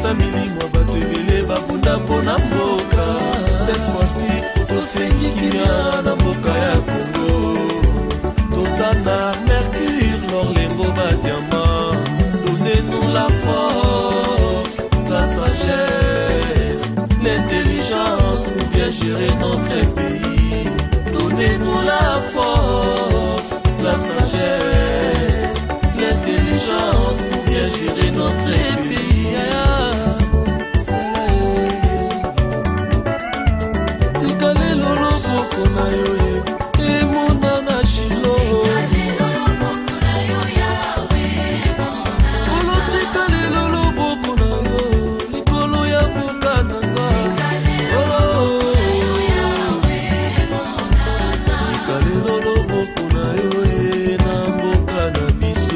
kopesa milimo bato ebele babunda mpona mboka. Cette fois-ci tosengi kimia na mboka ya Congo. Tozana mercure lor lengo badiama. Donnez-nous la force, la sagesse, l'intelligence pour bien gérer notre pays. Donnez-nous la force, la sagesse, l'intelligence pour bien gérer notre pays. Tikale lolo boko na yo e mona na shilo. Olo tikale lolo boko na yo likolo ya boka na nga. Tikale lolo boko na yo e na mboka na biso.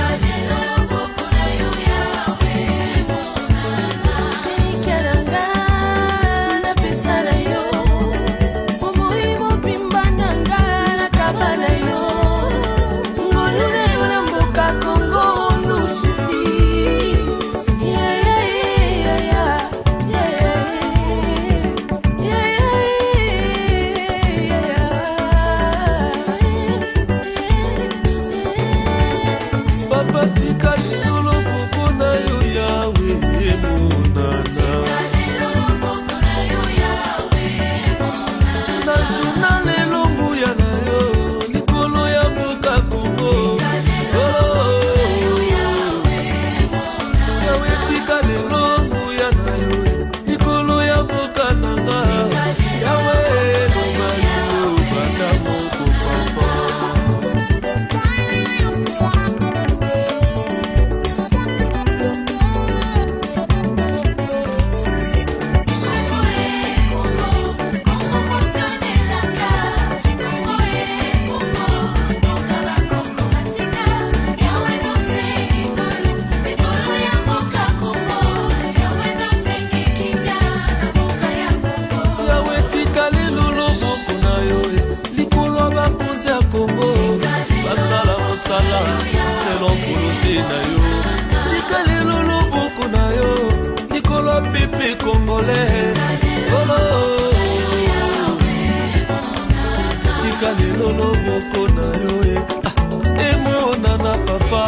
Selon volonté na yo, tikale lolo boko na yo, Nicolas Pepe Congolais. Tikale lolo boko na yo, emona na papa.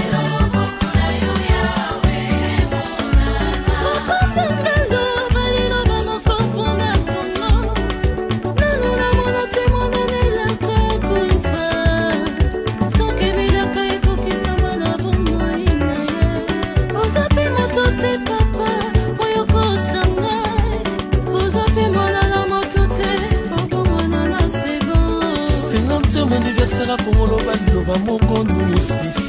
Anniversaire pour le bal, nous va mon con nous suffit.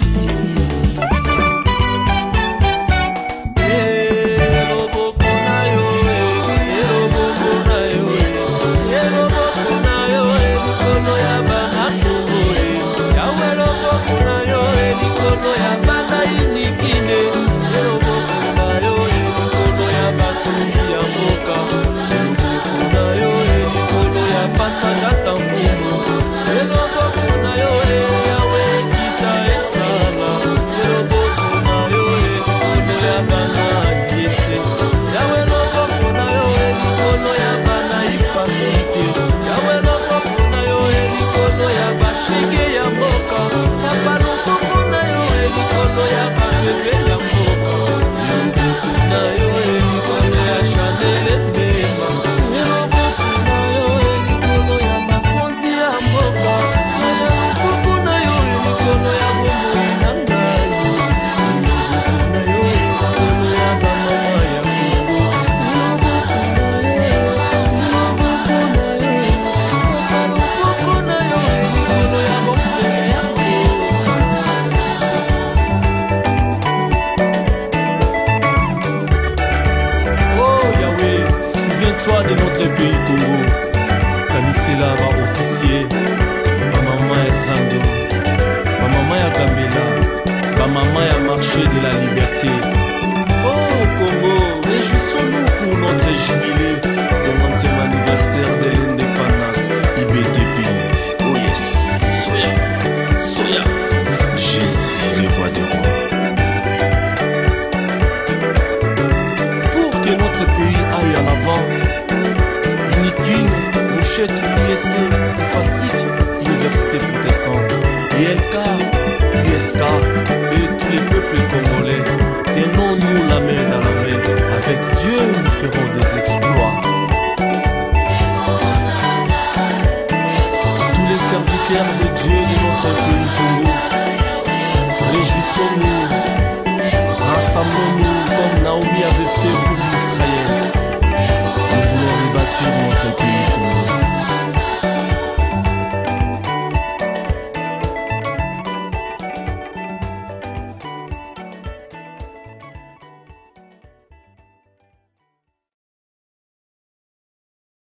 De notre pays Congo, Kanisela va officier, ma maman est Zando, ma maman est Gambela, ma maman est marché de la liberté. Oh Congo, réjouissons-nous pour notre jubilé, 50e anniversaire de l'indépendance, IBTP. Oh yes, Soya, Soya, Jésus le roi des rois. bamoni